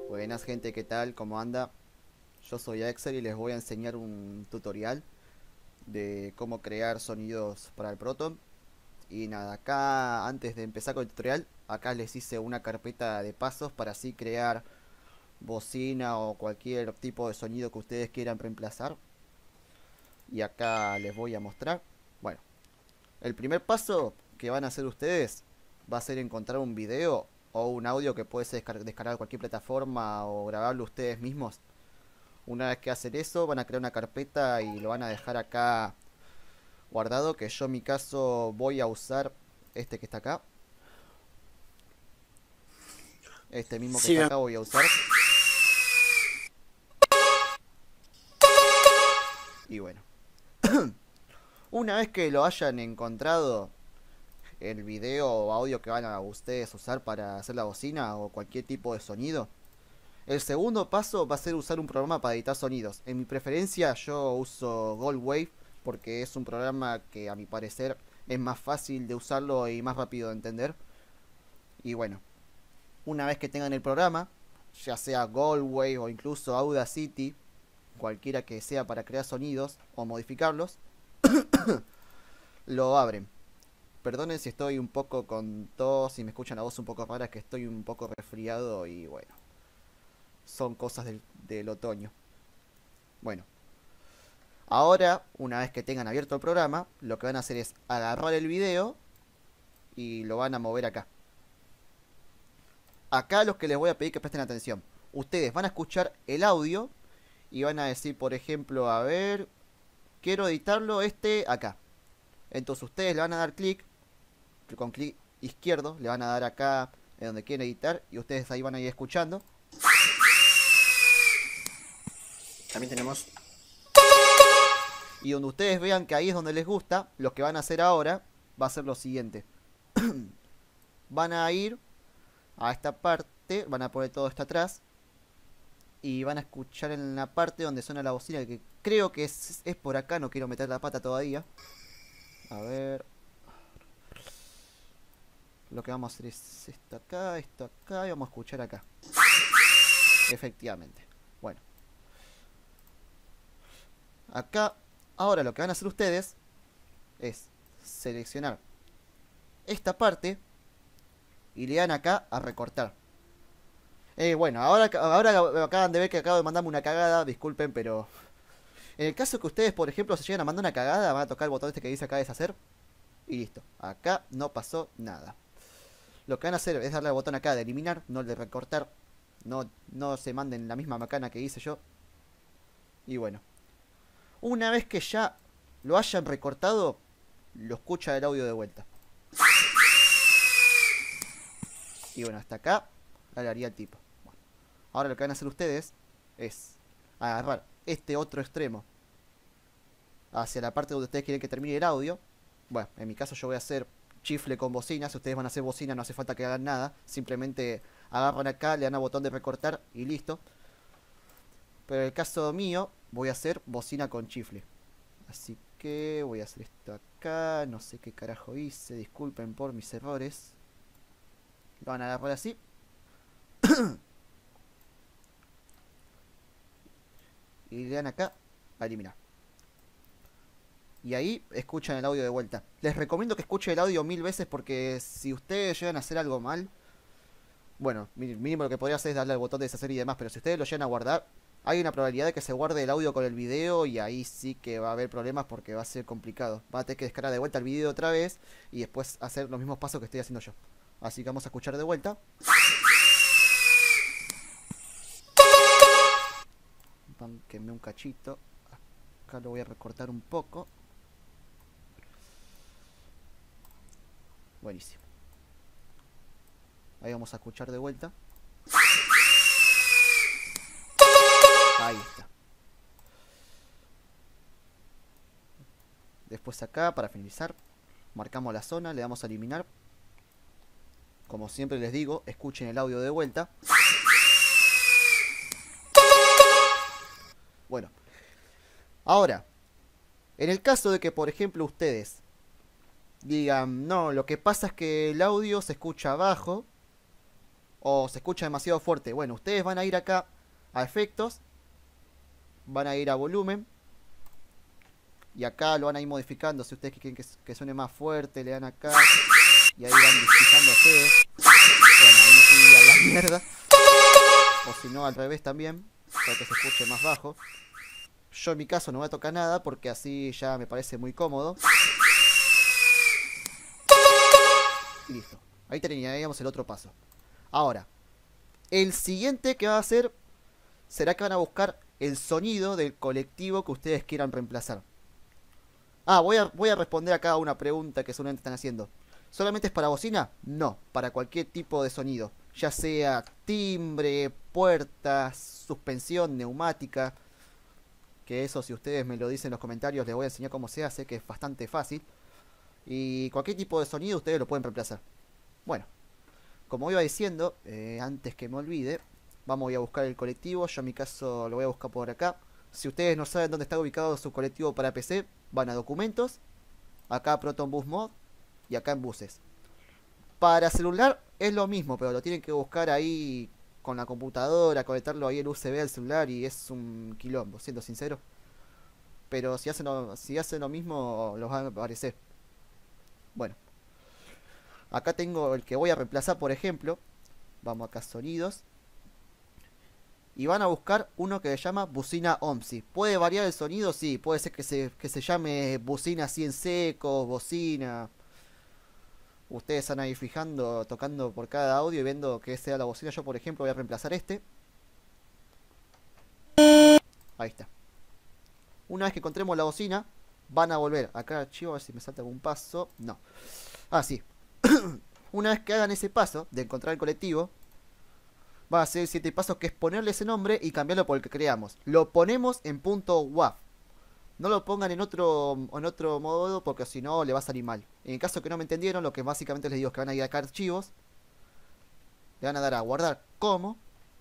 Buenas gente, ¿qué tal? ¿Cómo anda? Yo soy Axel y les voy a enseñar un tutorial de cómo crear sonidos para el Proton. Y nada, acá antes de empezar con el tutorial, acá les hice una carpeta de pasos para así crear bocina o cualquier tipo de sonido que ustedes quieran reemplazar. Y acá les voy a mostrar. Bueno, el primer paso que van a hacer ustedes va a ser encontrar un video o un audio que puede ser descargar de cualquier plataforma o grabarlo ustedes mismos. Una vez que hacen eso, van a crear una carpeta y lo van a dejar acá guardado. Que yo en mi caso voy a usar este que está acá. Este mismo que Sí, está acá voy a usar. Y bueno, una vez que lo hayan encontrado, el video o audio que van a ustedes usar para hacer la bocina o cualquier tipo de sonido, el segundo paso va a ser usar un programa para editar sonidos. En mi preferencia yo uso Goldwave porque es un programa que a mi parecer es más fácil de usarlo y más rápido de entender. Y bueno, una vez que tengan el programa, ya sea Goldwave o incluso Audacity, cualquiera que sea para crear sonidos o modificarlos, lo abren. Perdonen si estoy un poco con tos, si me escuchan la voz un poco rara, que estoy un poco resfriado y bueno, son cosas del otoño. Bueno, ahora, una vez que tengan abierto el programa, lo que van a hacer es agarrar el video y lo van a mover acá. Acá los que les voy a pedir que presten atención. Ustedes van a escuchar el audio y van a decir, por ejemplo, a ver, quiero editarlo acá. Entonces ustedes le van a dar clic, con clic izquierdo, le van a dar acá en donde quieren editar y ustedes ahí van a ir escuchando. también tenemos. Y donde ustedes vean que ahí es donde les gusta, lo que van a hacer ahora va a ser lo siguiente. Van a ir a esta parte, van a poner todo esto atrás y van a escuchar en la parte donde suena la bocina, que creo que es por acá, no quiero meter la pata todavía. A ver, lo que vamos a hacer es esto acá y vamos a escuchar acá. Efectivamente. Bueno, acá, ahora lo que van a hacer ustedes es seleccionar esta parte y le dan acá a recortar. Bueno, ahora acaban de ver que acabo de mandarme una cagada, disculpen, pero en el caso que ustedes, por ejemplo, se llegan a mandar una cagada, van a tocar el botón este que dice acá deshacer y listo. Acá no pasó nada. Lo que van a hacer es darle al botón acá de eliminar, no el de recortar. No se manden la misma macana que hice yo. Y bueno, una vez que ya lo hayan recortado, lo escucha el audio de vuelta. Y bueno, hasta acá le haría el tipo. Bueno, ahora lo que van a hacer ustedes es agarrar este otro extremo hacia la parte donde ustedes quieren que termine el audio. Bueno, en mi caso yo voy a hacer chifle con bocina. Si ustedes van a hacer bocina no hace falta que hagan nada. Simplemente agarran acá, le dan al botón de recortar y listo. Pero en el caso mío voy a hacer bocina con chifle. Así que voy a hacer esto acá. No sé qué carajo hice. Disculpen por mis errores. Lo van a agarrar así. Y le dan acá a eliminar. Y ahí escuchan el audio de vuelta. Les recomiendo que escuchen el audio 1000 veces porque si ustedes llegan a hacer algo mal, bueno, mínimo lo que podría hacer es darle al botón de deshacer y demás, pero si ustedes lo llegan a guardar, hay una probabilidad de que se guarde el audio con el video y ahí sí que va a haber problemas porque va a ser complicado. Va a tener que descargar de vuelta el video otra vez y después hacer los mismos pasos que estoy haciendo yo. Así que vamos a escuchar de vuelta. Quemé un cachito. Acá lo voy a recortar un poco. Buenísimo. Ahí vamos a escuchar de vuelta. Ahí está. Después acá, para finalizar, marcamos la zona, le damos a eliminar. Como siempre les digo, escuchen el audio de vuelta. Bueno, ahora, en el caso de que, por ejemplo, ustedes digan, no, lo que pasa es que el audio se escucha bajo, o se escucha demasiado fuerte. Bueno, ustedes van a ir acá a efectos, van a ir a volumen, y acá lo van a ir modificando. Si ustedes quieren que suene más fuerte, le dan acá, y ahí van fijando ustedes. Bueno, ahí me fui a la mierda. O si no, al revés también, para que se escuche más bajo. Yo en mi caso no voy a tocar nada porque así ya me parece muy cómodo. Y listo. Ahí terminaríamos el otro paso. Ahora, el siguiente que va a hacer será que van a buscar el sonido del colectivo que ustedes quieran reemplazar. Ah, voy a responder acá a una pregunta que seguramente están haciendo. ¿Solamente es para bocina? No, para cualquier tipo de sonido. Ya sea timbre, puertas, suspensión, neumática. Que eso, si ustedes me lo dicen en los comentarios, les voy a enseñar cómo se hace, que es bastante fácil. Y cualquier tipo de sonido ustedes lo pueden reemplazar. Bueno, como iba diciendo, antes que me olvide, vamos a buscar el colectivo. Yo en mi caso lo voy a buscar por acá. Si ustedes no saben dónde está ubicado su colectivo para PC, van a documentos, acá Proton Bus Mod y acá en buses. Para celular es lo mismo, pero lo tienen que buscar ahí con la computadora, conectarlo ahí el USB al celular y es un quilombo, siendo sincero. Pero si hacen lo mismo, los va a aparecer. Bueno, acá tengo el que voy a reemplazar, por ejemplo. Vamos acá a sonidos. Y van a buscar uno que se llama bocina OMSI. ¿Puede variar el sonido? Sí, puede ser que se llame bocina así en seco, bocina. Ustedes van a ir fijando, tocando por cada audio y viendo que sea la bocina. Yo, por ejemplo, voy a reemplazar este. Ahí está. Una vez que encontremos la bocina, van a volver acá al archivo, a ver si me salta algún paso. No. Ah, sí. Una vez que hagan ese paso de encontrar el colectivo, va a ser el 7 pasos, que es ponerle ese nombre y cambiarlo por el que creamos. Lo ponemos en .wav. No lo pongan en otro modo porque si no le va a salir mal. En el caso que no me entendieron, lo que básicamente les digo es que van a ir acá a archivos. Le van a dar a guardar como.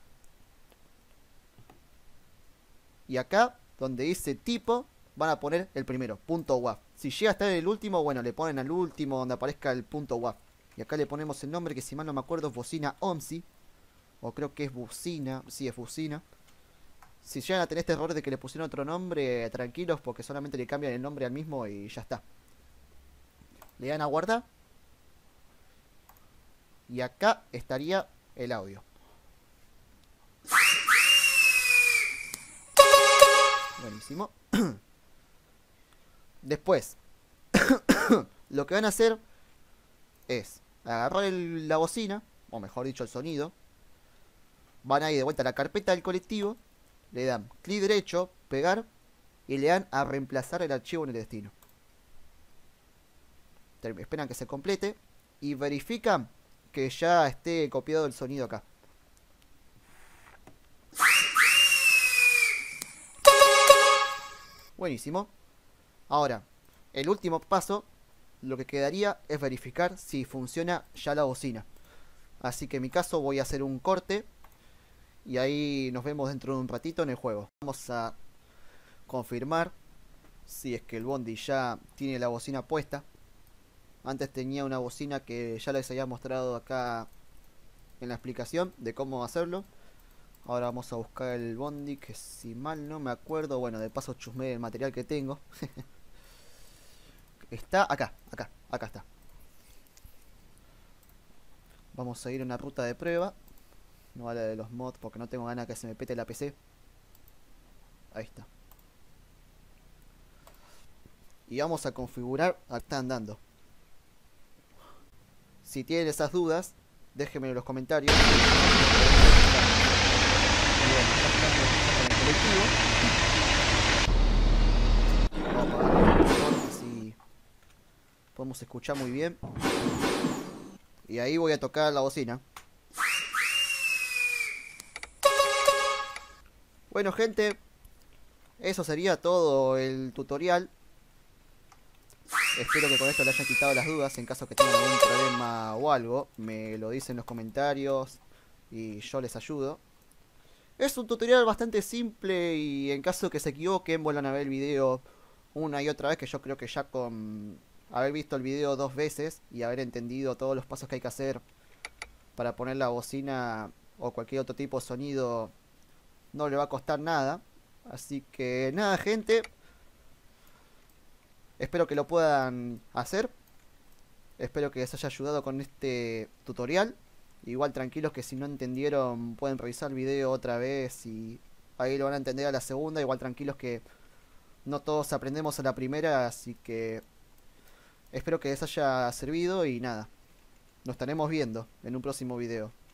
Y acá, donde dice tipo, van a poner el primero, .wav. Si llega a estar en el último, bueno, le ponen al último donde aparezca el .wav. Y acá le ponemos el nombre que, si mal no me acuerdo, es bocina OMSI. O creo que es bocina. Sí, es bocina. Si llegan a tener este error de que le pusieron otro nombre, tranquilos, porque solamente le cambian el nombre al mismo y ya está. Le dan a guardar. Y acá estaría el audio. Buenísimo. Después, lo que van a hacer es agarrar la bocina, o mejor dicho el sonido. Van a ir de vuelta a la carpeta del colectivo. Le dan clic derecho, pegar, y le dan a reemplazar el archivo en el destino. Esperan que se complete y verifican que ya esté copiado el sonido acá. Buenísimo. Ahora, el último paso, lo que quedaría es verificar si funciona ya la bocina. Así que en mi caso voy a hacer un corte. Y ahí nos vemos dentro de un ratito en el juego. Vamos a confirmar si es que el Bondi ya tiene la bocina puesta. Antes tenía una bocina que ya les había mostrado acá en la explicación de cómo hacerlo. Ahora vamos a buscar el Bondi, que si mal no me acuerdo, bueno, de paso chusmé el material que tengo. Está acá está. Vamos a ir a una ruta de prueba. No vale de los mods porque no tengo ganas que se me pete la PC. Ahí está. Y vamos a configurar. Acá está andando. Si tienen esas dudas, déjenme en los comentarios. Vamos a apagar así podemos escuchar muy bien. Y ahí voy a tocar la bocina. Bueno, gente, eso sería todo el tutorial. Espero que con esto le hayan quitado las dudas. En caso que tengan algún problema o algo, me lo dicen en los comentarios y yo les ayudo. Es un tutorial bastante simple y en caso que se equivoquen, vuelvan a ver el video una y otra vez, que yo creo que ya con haber visto el video 2 veces y haber entendido todos los pasos que hay que hacer, para poner la bocina o cualquier otro tipo de sonido no le va a costar nada. Así que nada, gente, espero que lo puedan hacer. Espero que les haya ayudado con este tutorial. Igual tranquilos que si no entendieron pueden revisar el video otra vez y ahí lo van a entender a la segunda. Igual tranquilos que no todos aprendemos a la primera, así que espero que les haya servido y nada. Nos estaremos viendo en un próximo video.